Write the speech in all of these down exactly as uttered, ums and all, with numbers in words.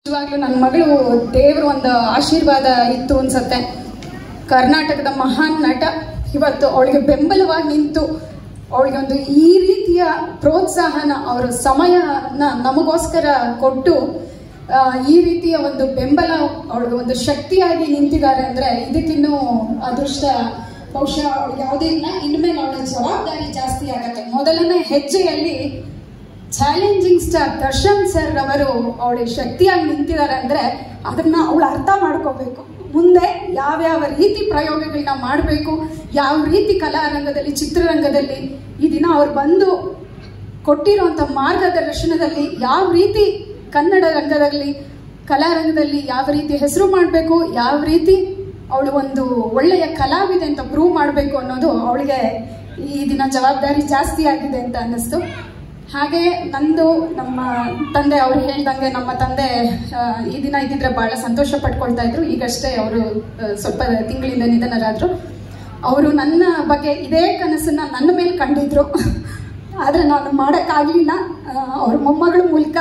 ನಿಜವಾಗ್ಲೂ ನನ್ನ ಮಗಳು ದೇವ್ರ ಒಂದು ಆಶೀರ್ವಾದ ಇತ್ತು ಅನ್ಸುತ್ತೆ. ಕರ್ನಾಟಕದ ಮಹಾನ್ ನಟ ಇವತ್ತು ಅವಳಿಗೆ ಬೆಂಬಲವಾಗಿ ನಿಂತು ಅವಳಿಗೆ ಒಂದು ಈ ರೀತಿಯ ಪ್ರೋತ್ಸಾಹನ ಅವರ ಸಮಯನ ನಮಗೋಸ್ಕರ ಕೊಟ್ಟು ಈ ರೀತಿಯ ಒಂದು ಬೆಂಬಲ ಅವಳಿಗೆ ಒಂದು ಶಕ್ತಿಯಾಗಿ ನಿಂತಿದ್ದಾರೆ ಅಂದರೆ ಇದಕ್ಕಿನ್ನೂ ಅದೃಷ್ಟ ಬಹುಶಃ ಅವಳಿಗೆ ಯಾವುದೇ ಇಲ್ಲ. ಇನ್ಮೇಲೆ ಅವಳ ಜವಾಬ್ದಾರಿ ಜಾಸ್ತಿ ಆಗತ್ತೆ. ಮೊದಲನೇ ಹೆಜ್ಜೆಯಲ್ಲಿ ಚಾಲೆಂಜಿಂಗ್ ಸ್ಟಾರ್ ದರ್ಶನ್ ಸರ್ ಅವರು ಅವಳಿಗೆ ಶಕ್ತಿಯಾಗಿ ನಿಂತಿದ್ದಾರೆ ಅಂದರೆ ಅದನ್ನ ಅವಳು ಅರ್ಥ ಮಾಡ್ಕೋಬೇಕು. ಮುಂದೆ ಯಾವ್ಯಾವ ರೀತಿ ಪ್ರಯೋಗಗಳನ್ನ ಮಾಡಬೇಕು, ಯಾವ ರೀತಿ ಕಲಾರಂಗದಲ್ಲಿ ಚಿತ್ರರಂಗದಲ್ಲಿ ಈ ದಿನ ಅವ್ರು ಬಂದು ಕೊಟ್ಟಿರುವಂಥ ಮಾರ್ಗದರ್ಶನದಲ್ಲಿ ಯಾವ ರೀತಿ ಕನ್ನಡ ರಂಗದಲ್ಲಿ ಕಲಾರಂಗದಲ್ಲಿ ಯಾವ ರೀತಿ ಹೆಸರು ಮಾಡಬೇಕು, ಯಾವ ರೀತಿ ಅವಳು ಒಂದು ಒಳ್ಳೆಯ ಕಲಾವಿದೆ ಅಂತ ಪ್ರೂವ್ ಮಾಡಬೇಕು ಅನ್ನೋದು ಅವಳಿಗೆ ಈ ದಿನ ಜವಾಬ್ದಾರಿ ಜಾಸ್ತಿ ಆಗಿದೆ ಅಂತ ಅನ್ನಿಸ್ತು. ಹಾಗೆ ನಂದು ನಮ್ಮ ತಂದೆ ಅವ್ರು ಹೇಳ್ದಂಗೆ ನಮ್ಮ ತಂದೆ ಈ ದಿನ ಇದ್ದಿದ್ರೆ ಭಾಳ ಸಂತೋಷ ಪಡ್ಕೊಳ್ತಾ ಇದ್ರು. ಈಗಷ್ಟೇ ಅವರು ಸ್ವಲ್ಪ ತಿಂಗಳಿಂದ ನಿಧನರಾದರು. ಅವರು ನನ್ನ ಬಗ್ಗೆ ಇದೇ ಕನಸನ್ನು ನನ್ನ ಮೇಲೆ ಕಂಡಿದ್ರು. ಆದರೆ ನಾನು ಮಾಡೋಕ್ಕಾಗಲಿಲ್ಲ. ಅವ್ರ ಮೊಮ್ಮಗಳ ಮೂಲಕ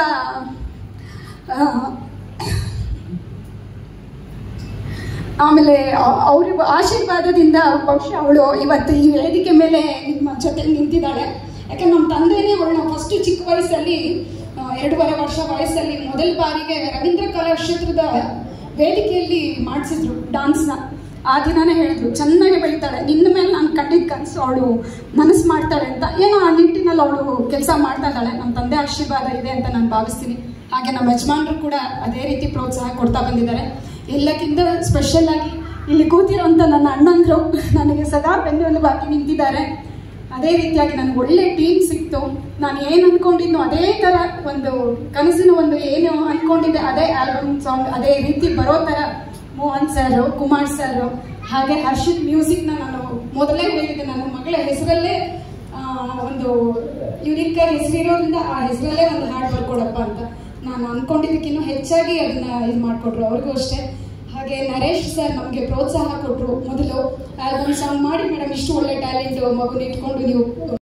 ಆಮೇಲೆ ಅವ್ರ ಆಶೀರ್ವಾದದಿಂದ ಬಹುಶಃ ಅವಳು ಇವತ್ತು ಈ ವೇದಿಕೆ ಮೇಲೆ ನಿಮ್ಮ ಜೊತೆ ನಿಂತಿದ್ದಾಳೆ. ಯಾಕೆ ನಮ್ಮ ತಂದೆನೇ ಅವಳನ್ನ ಫಸ್ಟ್ ಚಿಕ್ಕ ವಯಸ್ಸಲ್ಲಿ ಎರಡೂವರೆ ವರ್ಷ ವಯಸ್ಸಲ್ಲಿ ಮೊದಲ ಬಾರಿಗೆ ರವೀಂದ್ರ ಕಲಾಕ್ಷೇತ್ರದ ವೇದಿಕೆಯಲ್ಲಿ ಮಾಡಿಸಿದ್ರು ಡಾನ್ಸ್ನ. ಆ ದಿನನೇ ಹೇಳಿದ್ರು, ಚೆನ್ನಾಗಿ ಬೆಳೀತಾಳೆ, ನಿನ್ನ ಮೇಲೆ ನಾನು ಕಂಡಿದ್ದ ಕನಸು ಅವಳು ಮನಸ್ಸು ಮಾಡ್ತಾಳೆ ಅಂತ. ಏನೋ ಆ ನಿಟ್ಟಿನಲ್ಲಿ ಅವಳು ಕೆಲಸ ಮಾಡ್ತಾ ಇದ್ದಾಳೆ. ನಮ್ಮ ತಂದೆ ಆಶೀರ್ವಾದ ಇದೆ ಅಂತ ನಾನು ಭಾವಿಸ್ತೀನಿ. ಹಾಗೆ ನಮ್ಮ ಯಜಮಾನರು ಕೂಡ ಅದೇ ರೀತಿ ಪ್ರೋತ್ಸಾಹ ಕೊಡ್ತಾ ಬಂದಿದ್ದಾರೆ. ಎಲ್ಲಕ್ಕಿಂತ ಸ್ಪೆಷಲ್ ಆಗಿ ಇಲ್ಲಿ ಕೂತಿರೋಂಥ ನನ್ನ ಅಣ್ಣಂದರು ನನಗೆ ಸದಾ ಬೆನ್ನೆಲುಬಾಗಿ ನಿಂತಿದ್ದಾರೆ. ಅದೇ ರೀತಿಯಾಗಿ ನನಗೆ ಒಳ್ಳೆ ಟೀಮ್ ಸಿಕ್ತು. ನಾನು ಏನು ಅಂದ್ಕೊಂಡಿದ್ನೋ ಅದೇ ಥರ ಒಂದು ಕನಸಿನ ಒಂದು ಏನು ಅಂದ್ಕೊಂಡಿದ್ದೆ ಅದೇ ಆಲ್ಬಮ್ ಸಾಂಗ್ ಅದೇ ರೀತಿ ಬರೋ ಥರ ಮೋಹನ್ ಸರ್, ಕುಮಾರ್ ಸರ್, ಹಾಗೆ ಹರ್ಷಿತ್ ಮ್ಯೂಸಿಕ್ನ ನಾನು ಮೊದಲೇ ಹೇಳಿದ್ದೆ, ನನ್ನ ಮಗಳ ಹೆಸರಲ್ಲೇ ಒಂದು ಯುನಿಕ್ ಹೆಸರಿರೋದ್ರಿಂದ ಆ ಹೆಸರಲ್ಲೇ ಒಂದು ಹಾಡು ಬರ್ಕೊಡಪ್ಪ ಅಂತ ನಾನು ಅಂದ್ಕೊಂಡಿದ್ದಕ್ಕಿನ್ನೂ ಹೆಚ್ಚಾಗಿ ಅದನ್ನ ಇದು ಮಾಡಿಕೊಟ್ರು. ಅವ್ರಿಗೂ ಅಷ್ಟೇ. ಹಾಗೆ ನರೇಶ್ ಸರ್ ನಮಗೆ ಪ್ರೋತ್ಸಾಹ ಕೊಟ್ಟರು. ಮೊದಲು ಆಲ್ಬಮ್ ಸಾಂಗ್ ಮಾಡಿ ಮೇಡಮ್, ಇಷ್ಟು ಒಳ್ಳೆ ಟ್ಯಾಲೆಂಟ್ ಮಗುನ ಇಟ್ಕೊಂಡು ನೀವು